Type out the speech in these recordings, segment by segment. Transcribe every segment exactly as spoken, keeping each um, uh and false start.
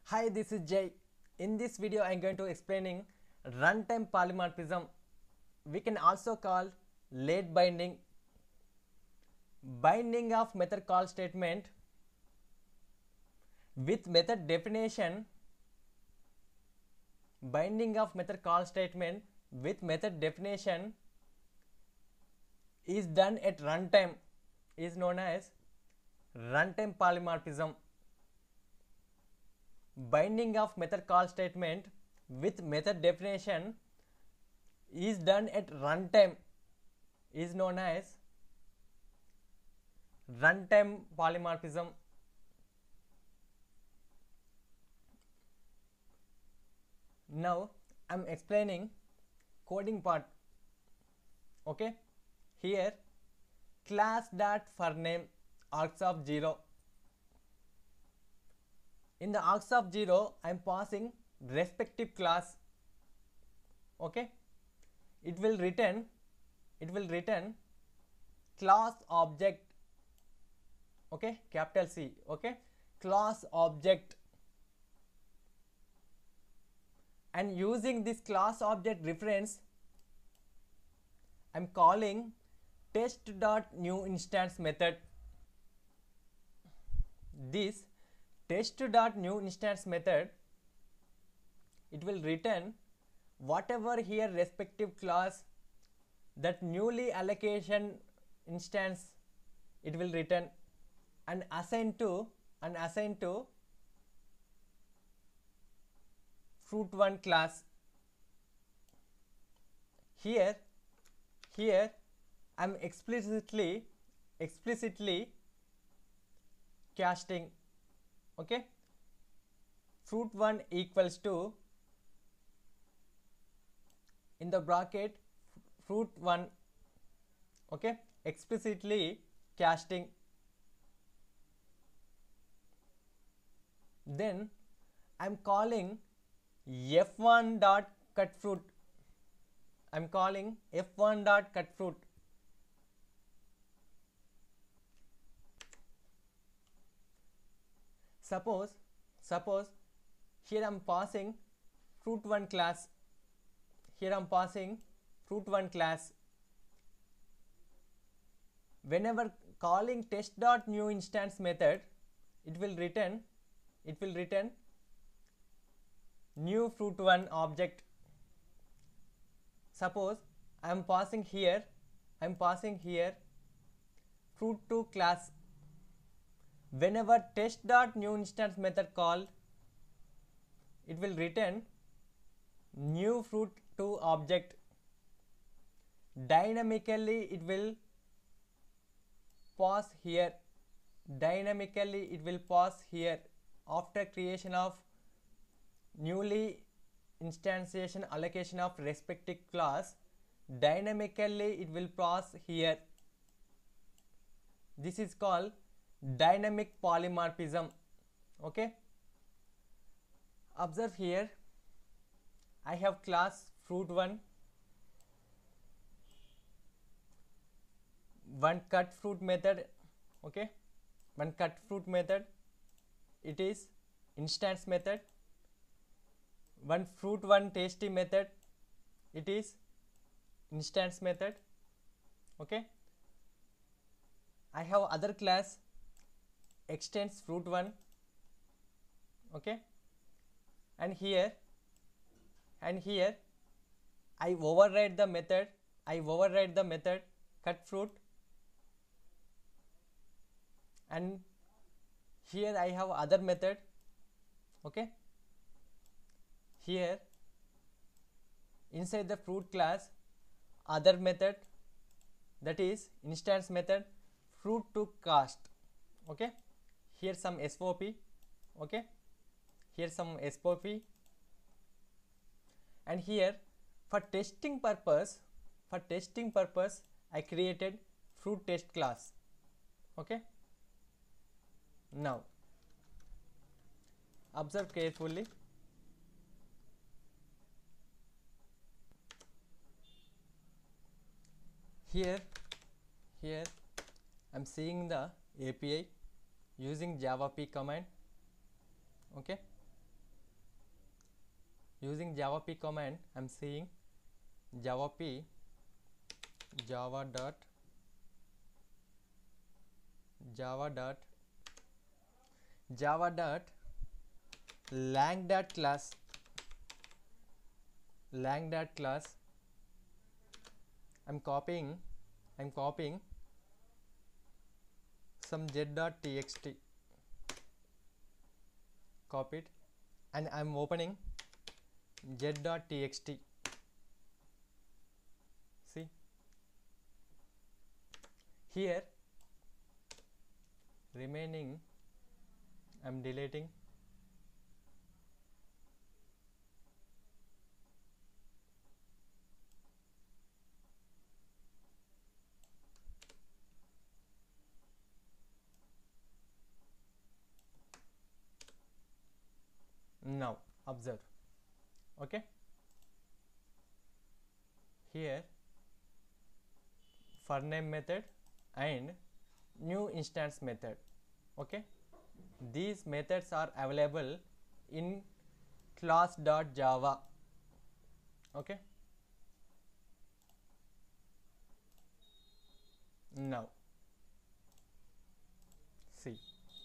Hi, this is Jay. In this video, I am going to explaining runtime polymorphism. We can also call late binding, binding of method call statement with method definition, binding of method call statement with method definition is done at runtime is known as runtime polymorphism. Binding of method call statement with method definition is done at runtime is known as runtime polymorphism. Now I am explaining coding part. Okay, here class dot for name args of zero. In the args of zero, I am passing respective class. Okay, it will return it will return class object. Okay, capital C. Okay, class object, and using this class object reference, I am calling test dot new instance method. This test dot new instance method, it will return whatever here respective class that newly allocation instance it will return and assign to and assign to fruit one class. Here here I am explicitly explicitly casting. Okay, fruit one equals to in the bracket fruit one. Okay, explicitly casting. Then I am calling f one dot cut fruit. I am calling f one dot cut fruit. Suppose suppose here I am passing fruit one class. Here I am passing fruit one class. Whenever calling test dot new instance method, it will return it will return new fruit one object. Suppose I am passing here I am passing here fruit two class. Whenever test dot new instance method call, it will return new fruit two object. Dynamically it will pass here. Dynamically it will pass here after creation of newly instantiation allocation of respective class. Dynamically it will pass here. This is called dynamic polymorphism. Okay, observe here I have class fruit one, one cut fruit method. Okay, one cut fruit method, it is instance method. One fruit one tasty method, it is instance method. Okay, I have other class extends fruit one. Okay, and here and here I override the method I override the method cut fruit, and here I have other method. Okay, here inside the fruit class other method, that is instance method fruit to cast. Okay, here some S O P. Okay, here some S O P, and here for testing purpose for testing purpose I created fruit test class. Okay, now observe carefully. Here here I am seeing the A P I using java p command. Okay, using java p command I'm seeing java p java dot java dot java dot lang dot class lang dot class I'm copying I'm copying some z dot txt, copied, and I'm opening z dot txt. See here remaining I'm deleting. Now observe, okay, here for name method and new instance method, okay, these methods are available in class.java, okay. Now see,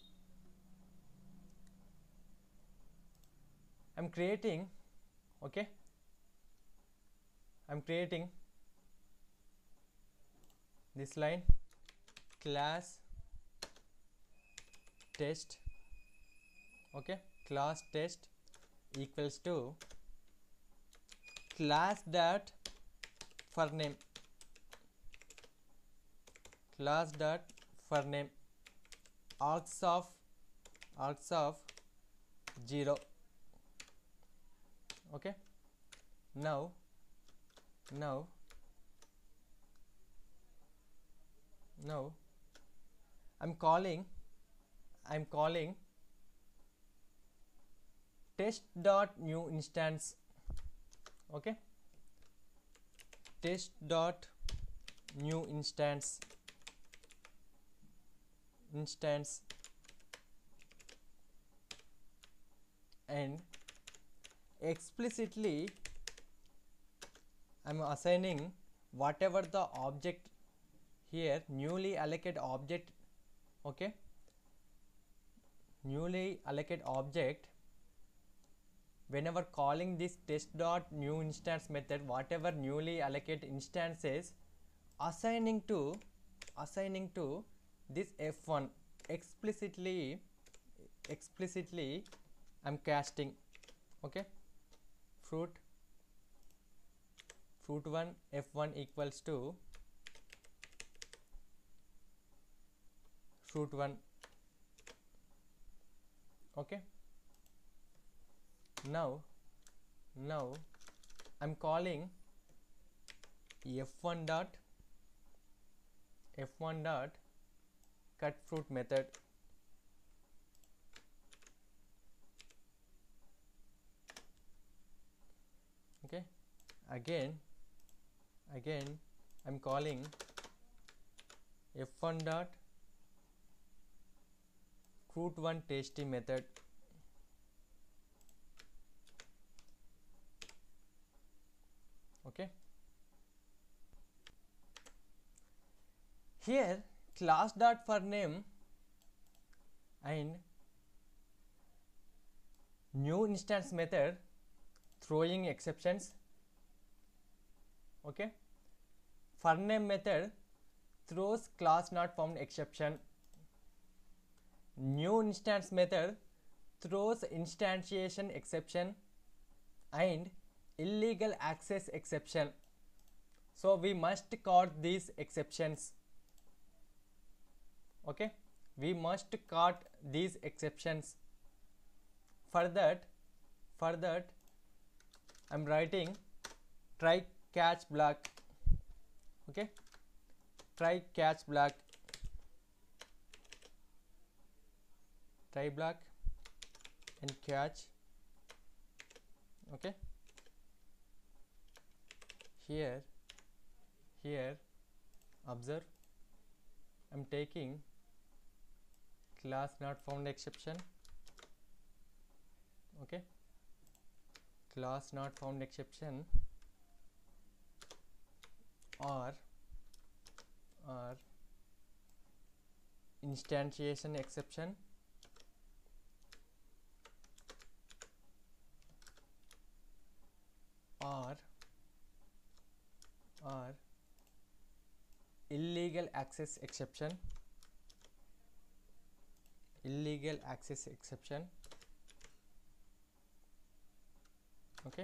I'm creating, okay, I'm creating this line class test, okay, class test equals to class dot for name, class dot for name args of args of zero, okay. Now now now I'm calling I'm calling test dot new instance, okay, test dot new instance instance and explicitly I'm assigning whatever the object here, newly allocate object, okay, newly allocate object. Whenever calling this test dot new instance method, whatever newly allocate instances assigning to assigning to this f one, explicitly explicitly I'm casting, okay, fruit fruit one f one equals to fruit one, okay. Now now I'm calling f one dot f one dot cut fruit method, okay. Again again I'm calling f one dot fruit one tasty method, okay. Here class dot for name and new instance method throwing exceptions, okay. For name method throws class not found exception, new instance method throws instantiation exception and illegal access exception. So we must caught these exceptions, okay, we must caught these exceptions. For that for that I'm writing try catch block, okay, try catch block try block and catch, okay. Here here observe, I'm taking class not found exception, okay, class not found exception or or instantiation exception or or illegal access exception illegal access exception. Okay,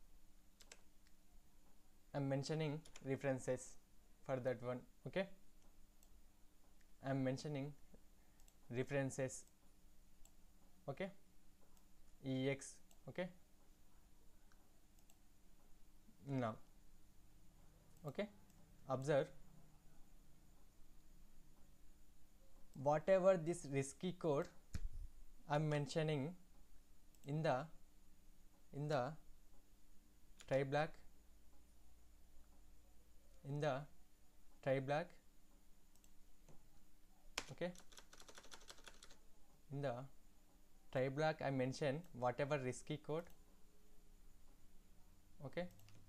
I'm mentioning references for that one. Okay, I'm mentioning references. Okay, ex. Okay, now okay, observe whatever this risky code I'm mentioning in the in the try block in the try block. Okay, in the try block I mention whatever risky code. Okay,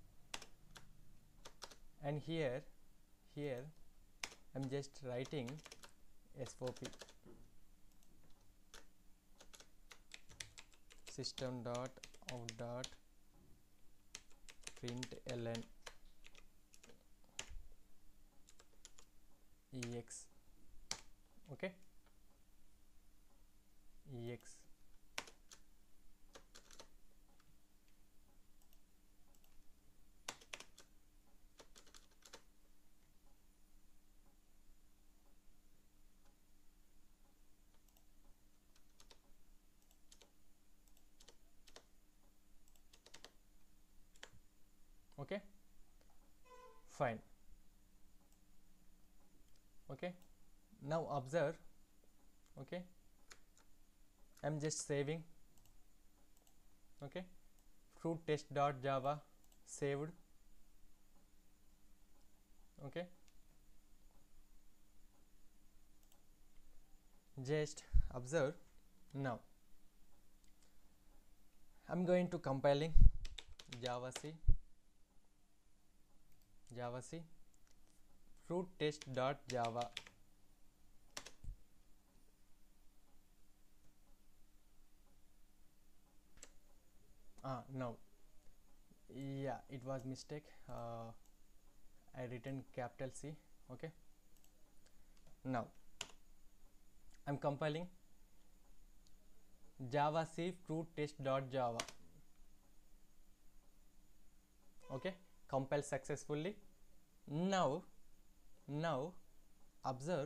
and here here I'm just writing S O P system dot out dot println ex. Okay, ex. Okay, fine. Okay, now observe. Okay, I'm just saving. Okay, fruit test dot java saved. Okay, just observe. Now I'm going to compiling java c java c fruit test dot java. Ah, now yeah, it was mistake. uh, I written capital C. Okay, now I'm compiling java c fruit test dot java. Okay, compile successfully. Now now observe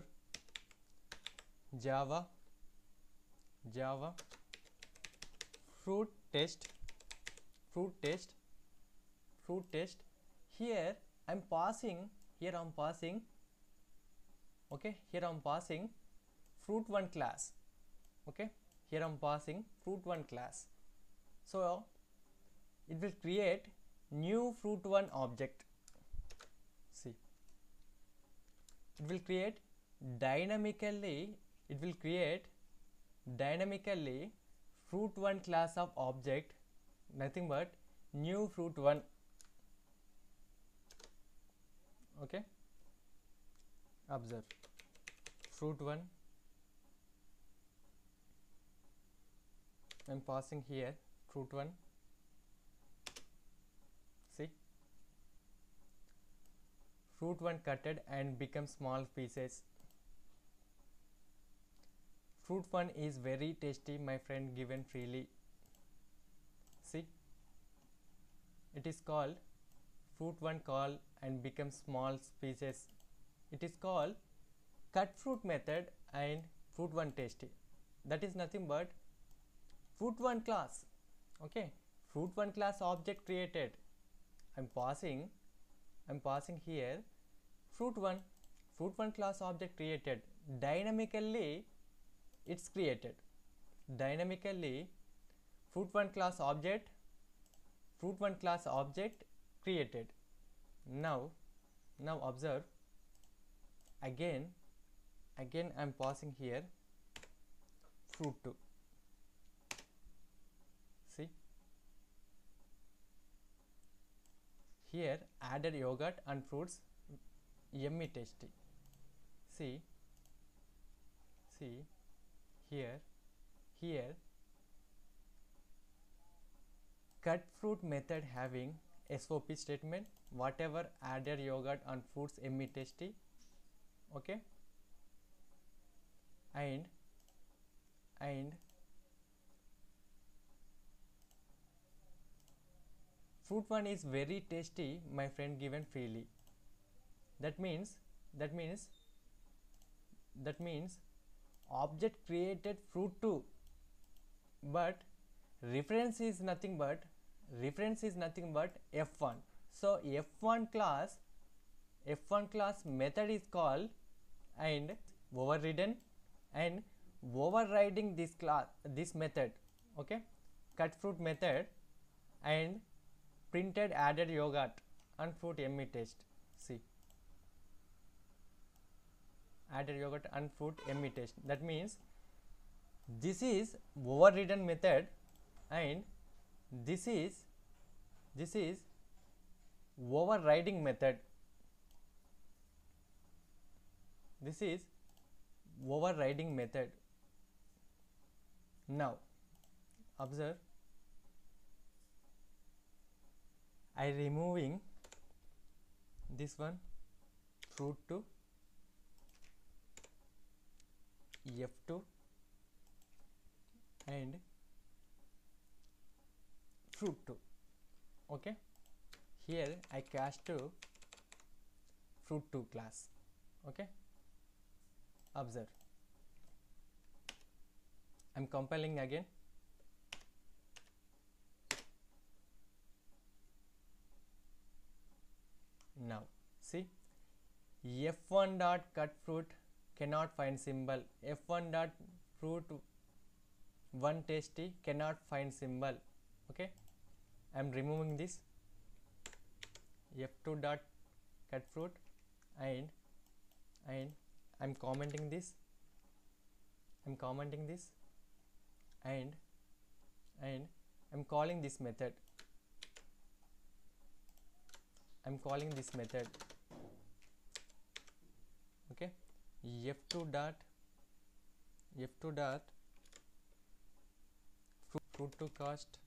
java java fruit test fruit test fruit test. Here I'm passing here I'm passing okay here I'm passing fruit one class. Okay, here I'm passing fruit one class, so it will create new fruit one object. See, it will create dynamically it will create dynamically fruit one class of object, nothing but new fruit one. Okay, observe fruit one. I'm passing here fruit one. See, fruit one cutted and become small pieces. Fruit one is very tasty, my friend, given freely. See, it is called fruit one call and become small pieces. It is called cut fruit method and fruit one tasty. That is nothing but fruit one class. Okay, fruit one class object created. I'm passing I'm passing here fruit one fruit one class object created. Dynamically it's created. Dynamically fruit one class object fruit one class object created. Now now observe again again I'm passing here fruit two. See, here added yogurt and fruits, yummy tasty. See, see here, here cut fruit method having S O P statement, whatever added yogurt and fruits yummy tasty. Okay, and and fruit one is very tasty, my friend given freely. That means that means that means object created fruit two, but reference is nothing but reference is nothing but F one. So F one class F one class method is called and overridden and overriding this class this method. Okay, cut fruit method and printed added yogurt and fruit yummy taste. See, added yogurt and fruit yummy taste. That means this is overridden method and this is this is overriding method. This is overriding method. Now observe, I removing this one fruit two, F two and fruit two. Okay, here I cast to fruit two class. Okay, observe, I am compiling again. Now see, F one dot cut fruit cannot find symbol, F one dot fruit one tasty cannot find symbol. Okay, I am removing this F two dot cut fruit and and I am commenting this I am commenting this and and I am calling this method. I am calling this method. Okay, F two dot F two dot fruit, fruit to cost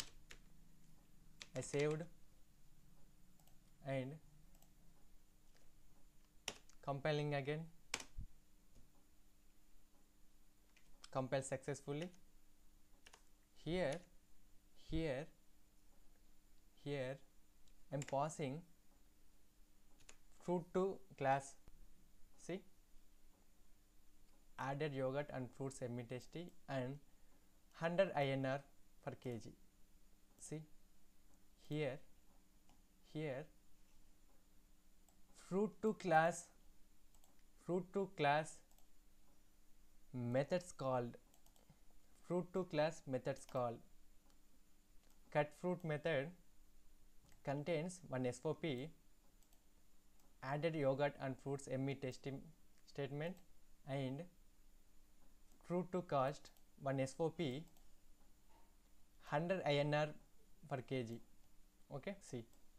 I saved and compiling again. Compile successfully. Here here here I am passing fruit two class. See, added yogurt and fruits yummy tasty and one hundred I N R per kg. See, here here fruit two class fruit two class methods called fruit two class methods called cut fruit method contains one S O P, added yogurt and fruits yummy tasty statement and fruit to cost one S O P, one hundred I N R per kg. Okay, see,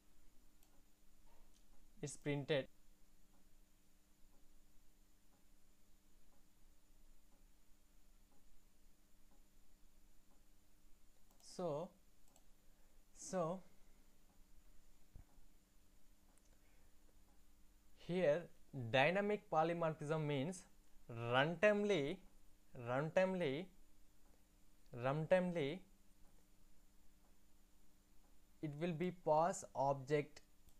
it's printed. So so here dynamic polymorphism means runtimely runtimely runtimely it will be pass object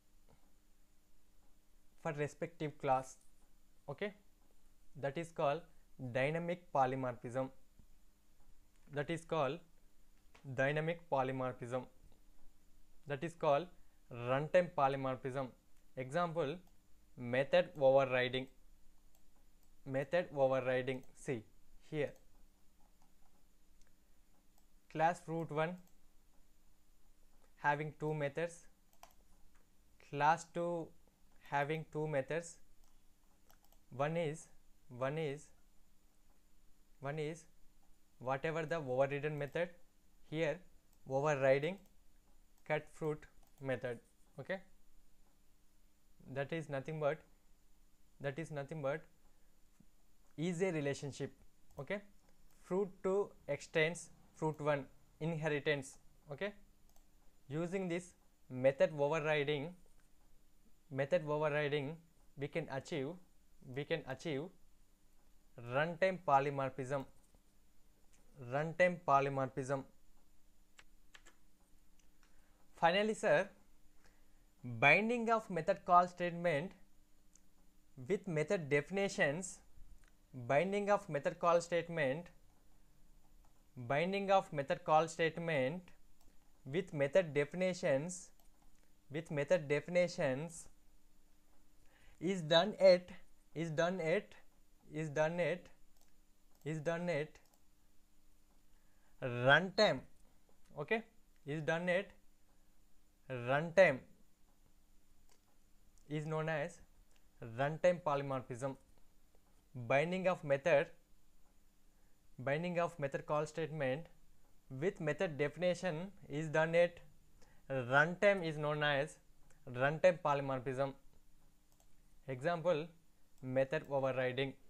for respective class. Okay, that is called dynamic polymorphism. That is called dynamic polymorphism. That is called runtime polymorphism. Example, method overriding. Method overriding. See here, class fruit one having two methods, class two having two methods. One is one is one is whatever the overridden method, here overriding cut fruit method. Okay, that is nothing but that is nothing but is a relationship. Okay, fruit two extends fruit one, inheritance. Okay, using this method overriding method overriding we can achieve we can achieve runtime polymorphism runtime polymorphism. Finally, sir, binding of method call statement with method definitions binding of method call statement binding of method call statement with method definitions with method definitions is done at is done at is done at is done at runtime. Okay, is done at runtime is known as runtime polymorphism. Binding of method binding of method call statement with method definition is done at runtime is known as runtime polymorphism. Example, method overriding.